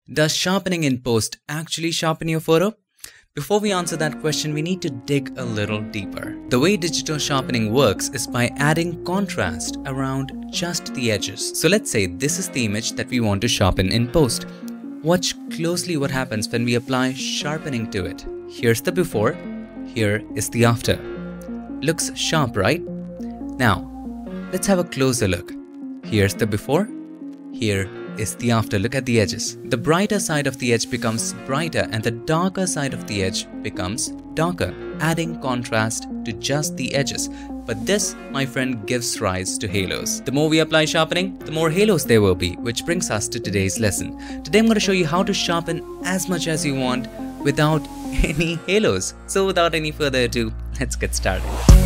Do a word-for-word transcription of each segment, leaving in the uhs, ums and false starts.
Does sharpening in post actually sharpen your photo? Before we answer that question, we need to dig a little deeper. The way digital sharpening works is by adding contrast around just the edges. So let's say this is the image that we want to sharpen in post. Watch closely what happens when we apply sharpening to it. Here's the before, here is the after. Looks sharp, right? Now, let's have a closer look. Here's the before, here is the after. Look at the edges. The brighter side of the edge becomes brighter and the darker side of the edge becomes darker, adding contrast to just the edges. But this, my friend, gives rise to halos. The more we apply sharpening, the more halos there will be, which brings us to today's lesson. Today I'm going to show you how to sharpen as much as you want without any halos. So without any further ado, let's get started.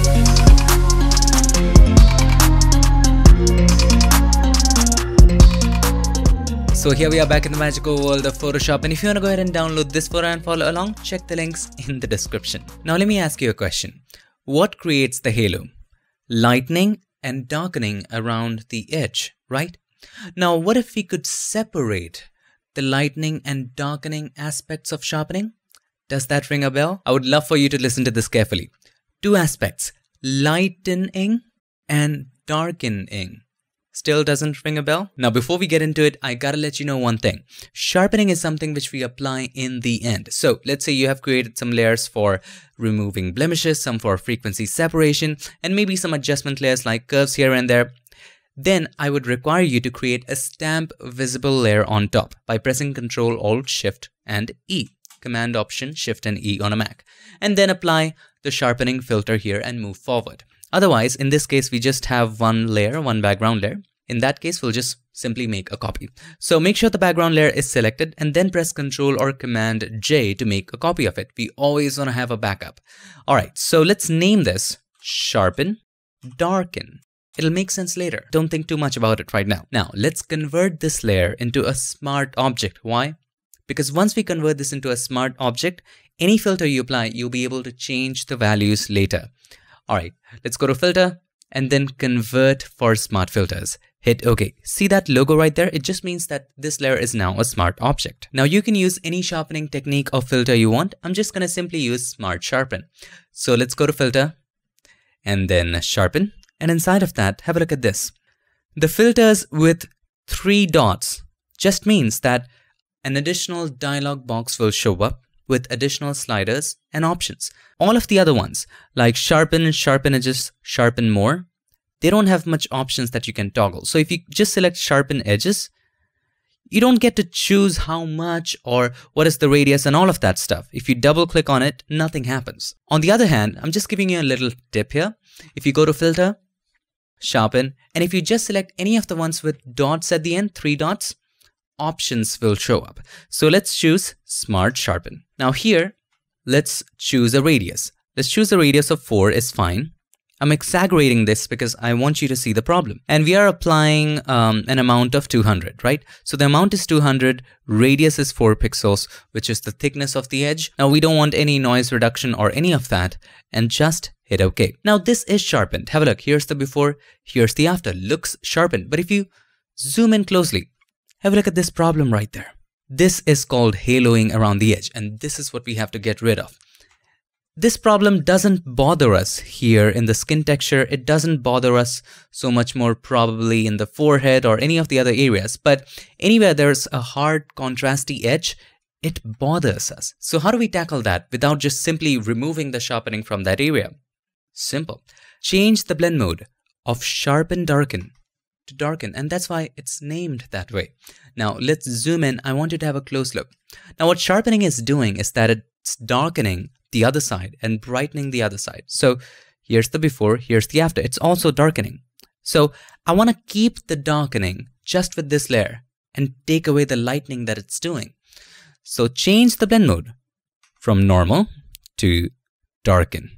So here we are back in the magical world of Photoshop, and if you want to go ahead and download this photo and follow along, check the links in the description. Now let me ask you a question. What creates the halo? Lightening and darkening around the edge, right? Now what if we could separate the lightening and darkening aspects of sharpening? Does that ring a bell? I would love for you to listen to this carefully. Two aspects, lightening and darkening. Still doesn't ring a bell? Now before we get into it, I gotta let you know one thing. Sharpening is something which we apply in the end. So let's say you have created some layers for removing blemishes, some for frequency separation, and maybe some adjustment layers like curves here and there. Then I would require you to create a stamp visible layer on top by pressing Control Alt Shift and E. Command Option Shift and E on a Mac. And then apply the sharpening filter here and move forward. Otherwise, in this case, we just have one layer, one background layer. In that case, we'll just simply make a copy. So make sure the background layer is selected and then press Control or Command J to make a copy of it. We always want to have a backup. All right, so let's name this Sharpen, Darken. It'll make sense later. Don't think too much about it right now. Now, let's convert this layer into a smart object. Why? Because once we convert this into a smart object, any filter you apply, you'll be able to change the values later. All right, let's go to Filter and then Convert for Smart Filters. Hit OK. See that logo right there? It just means that this layer is now a smart object. Now you can use any sharpening technique or filter you want. I'm just going to simply use Smart Sharpen. So let's go to Filter and then Sharpen. And inside of that, have a look at this. The filters with three dots just means that an additional dialog box will show up with additional sliders and options. All of the other ones like Sharpen, Sharpen Edges, Sharpen More, they don't have much options that you can toggle. So if you just select Sharpen Edges, you don't get to choose how much or what is the radius and all of that stuff. If you double click on it, nothing happens. On the other hand, I'm just giving you a little tip here. If you go to Filter, Sharpen, and if you just select any of the ones with dots at the end, three dots, options will show up. So let's choose Smart Sharpen. Now here, let's choose a radius. Let's choose a radius of four is fine. I'm exaggerating this because I want you to see the problem. And we are applying um, an amount of two hundred, right? So the amount is two hundred, radius is four pixels, which is the thickness of the edge. Now we don't want any noise reduction or any of that, and just hit OK. Now this is sharpened. Have a look. Here's the before, here's the after. Looks sharpened. But if you zoom in closely, have a look at this problem right there. This is called haloing around the edge, and this is what we have to get rid of. This problem doesn't bother us here in the skin texture. It doesn't bother us so much more probably in the forehead or any of the other areas, but anywhere there's a hard contrasty edge, it bothers us. So how do we tackle that without just simply removing the sharpening from that area? Simple. Change the blend mode of Sharpen Darken to darken, and that's why it's named that way. Now let's zoom in. I want you to have a close look. Now what sharpening is doing is that it's darkening the other side and brightening the other side. So here's the before, here's the after. It's also darkening. So I want to keep the darkening just with this layer and take away the lightening that it's doing. So change the blend mode from normal to darken.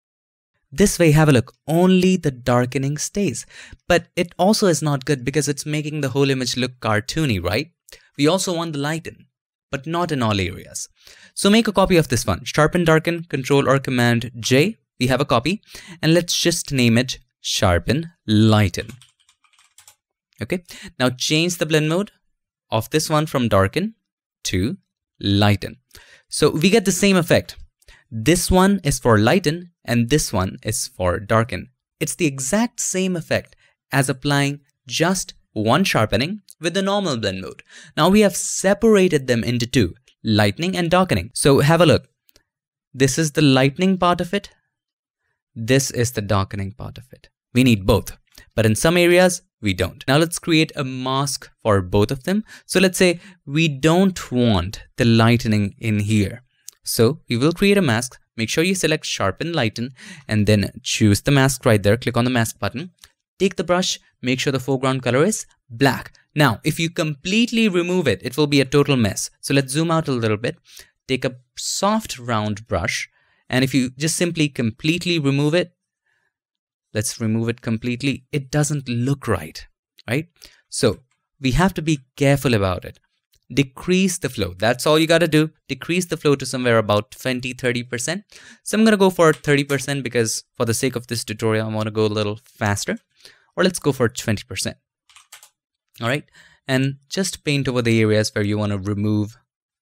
This way, have a look, only the darkening stays. But it also is not good because it's making the whole image look cartoony, right? We also want the lighten, but not in all areas. So make a copy of this one. Sharpen, Darken, Control or Command J. We have a copy. And let's just name it Sharpen, Lighten. Okay. Now change the blend mode of this one from darken to lighten. So we get the same effect. This one is for lighten and this one is for darken. It's the exact same effect as applying just one sharpening with the normal blend mode. Now we have separated them into two, lightening and darkening. So have a look. This is the lightening part of it. This is the darkening part of it. We need both, but in some areas we don't. Now let's create a mask for both of them. So let's say we don't want the lightening in here. So we will create a mask. Make sure you select Sharpen, Lighten, and then choose the mask right there. Click on the mask button. Take the brush, make sure the foreground color is black. Now, if you completely remove it, it will be a total mess. So let's zoom out a little bit. Take a soft round brush, and if you just simply completely remove it, let's remove it completely, it doesn't look right, right? So we have to be careful about it. Decrease the flow. That's all you got to do. Decrease the flow to somewhere about twenty to thirty percent. So I'm going to go for thirty percent because for the sake of this tutorial, I want to go a little faster. Or let's go for twenty percent. All right. And just paint over the areas where you want to remove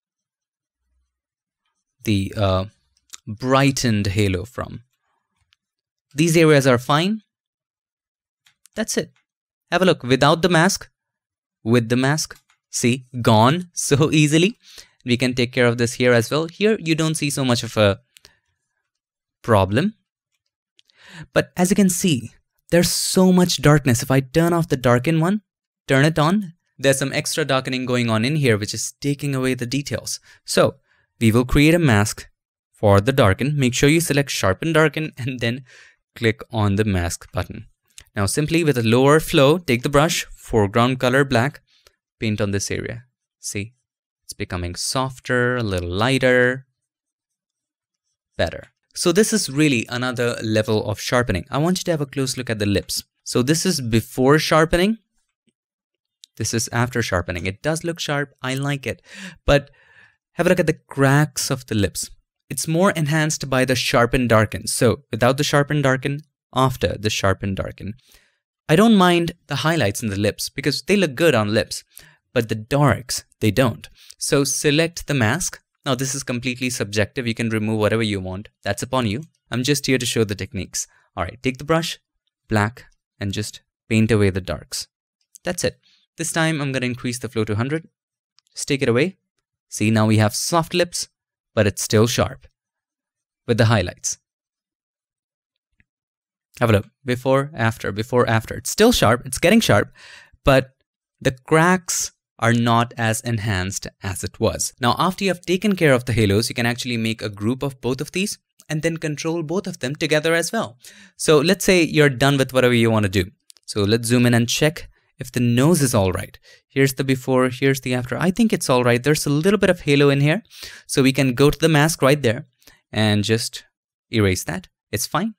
the uh, brightened halo from. These areas are fine. That's it. Have a look. Without the mask, with the mask, see, gone so easily. We can take care of this here as well. Here, you don't see so much of a problem. But as you can see, there's so much darkness. If I turn off the darken one, turn it on, there's some extra darkening going on in here, which is taking away the details. So we will create a mask for the darken. Make sure you select Sharpen, Darken, and then click on the mask button. Now simply with a lower flow, take the brush, foreground color black, paint on this area. See, it's becoming softer, a little lighter, better. So this is really another level of sharpening. I want you to have a close look at the lips. So this is before sharpening. This is after sharpening. It does look sharp. I like it. But have a look at the cracks of the lips. It's more enhanced by the Sharpen, Darken. So without the Sharpen, Darken, after the Sharpen, Darken. I don't mind the highlights in the lips because they look good on lips, but the darks, they don't. So select the mask. Now this is completely subjective. You can remove whatever you want. That's upon you. I'm just here to show the techniques. All right, take the brush, black, and just paint away the darks. That's it. This time I'm going to increase the flow to one hundred. Just take it away. See, now we have soft lips, but it's still sharp with the highlights. Have a look. Before, after, before, after. It's still sharp. It's getting sharp, but the cracks are not as enhanced as it was. Now, after you have taken care of the halos, you can actually make a group of both of these and then control both of them together as well. So let's say you're done with whatever you want to do. So let's zoom in and check if the nose is all right. Here's the before, here's the after. I think it's all right. There's a little bit of halo in here. So we can go to the mask right there and just erase that. It's fine.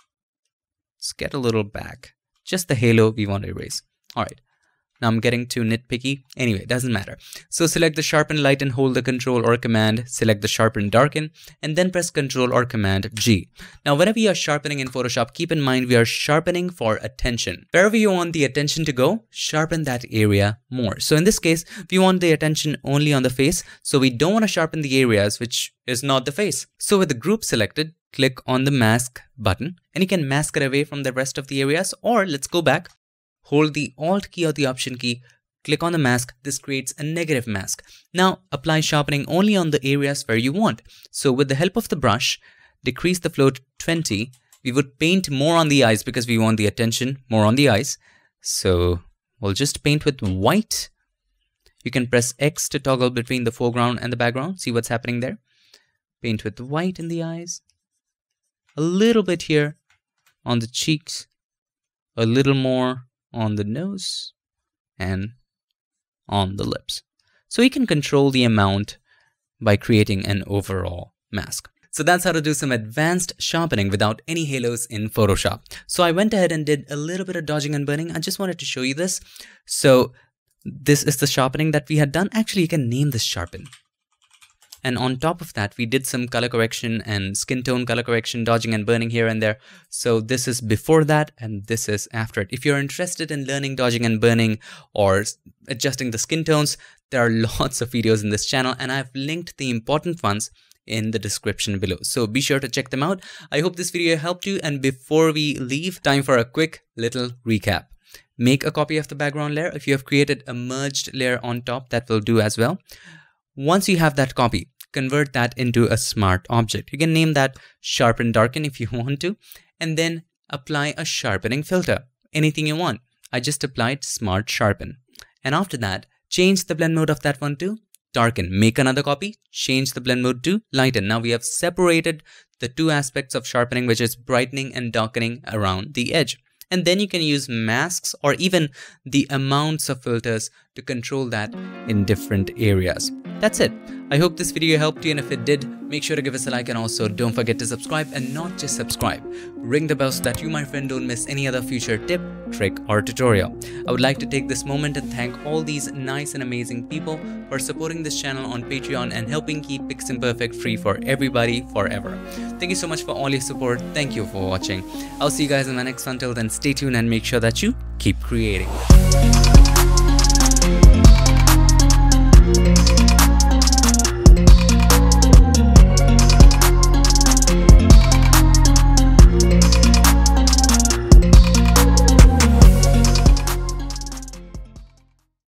Let's get a little back. Just the halo we want to erase. All right. Now I'm getting too nitpicky. Anyway, doesn't matter. So select the Sharpen, Lighten, hold the Control or Command, select the Sharpen, Darken, and then press Control or Command G. Now, whenever you are sharpening in Photoshop, keep in mind we are sharpening for attention. Wherever you want the attention to go, sharpen that area more. So in this case, we want the attention only on the face. So we don't want to sharpen the areas which is not the face. So with the group selected, click on the mask button and you can mask it away from the rest of the areas. Or let's go back. Hold the Alt key or the Option key, click on the mask. This creates a negative mask. Now apply sharpening only on the areas where you want. So with the help of the brush, decrease the flow to twenty. We would paint more on the eyes because we want the attention more on the eyes. So we'll just paint with white. You can press X to toggle between the foreground and the background. See what's happening there. Paint with white in the eyes. A little bit here on the cheeks. A little more on the nose and on the lips. So you can control the amount by creating an overall mask. So that's how to do some advanced sharpening without any halos in Photoshop. So I went ahead and did a little bit of dodging and burning. I just wanted to show you this. So this is the sharpening that we had done. Actually, you can name this Sharpen. And on top of that, we did some color correction and skin tone color correction, dodging and burning here and there. So this is before that and this is after it. If you're interested in learning dodging and burning or adjusting the skin tones, There are lots of videos in this channel, and I've linked the important ones in the description below. So be sure to check them out. I hope this video helped you, and before we leave, time for a quick little recap. Make a copy of the background layer. If you have created a merged layer on top, that will do as well. Once you have that copy, convert that into a smart object. You can name that Sharpen Darken if you want to, and then apply a sharpening filter. Anything you want. I just applied Smart Sharpen. And after that, change the blend mode of that one to Darken. Make another copy, change the blend mode to Lighten. Now we have separated the two aspects of sharpening, which is brightening and darkening around the edge. And then you can use masks or even the amounts of filters to control that in different areas. That's it. I hope this video helped you, and if it did, make sure to give us a like, and also don't forget to subscribe, and not just subscribe. Ring the bell so that you, my friend, don't miss any other future tip, trick, or tutorial. I would like to take this moment and thank all these nice and amazing people for supporting this channel on Patreon and helping keep PiXimperfect free for everybody forever. Thank you so much for all your support. Thank you for watching. I'll see you guys in my next one. Till then, stay tuned and make sure that you keep creating.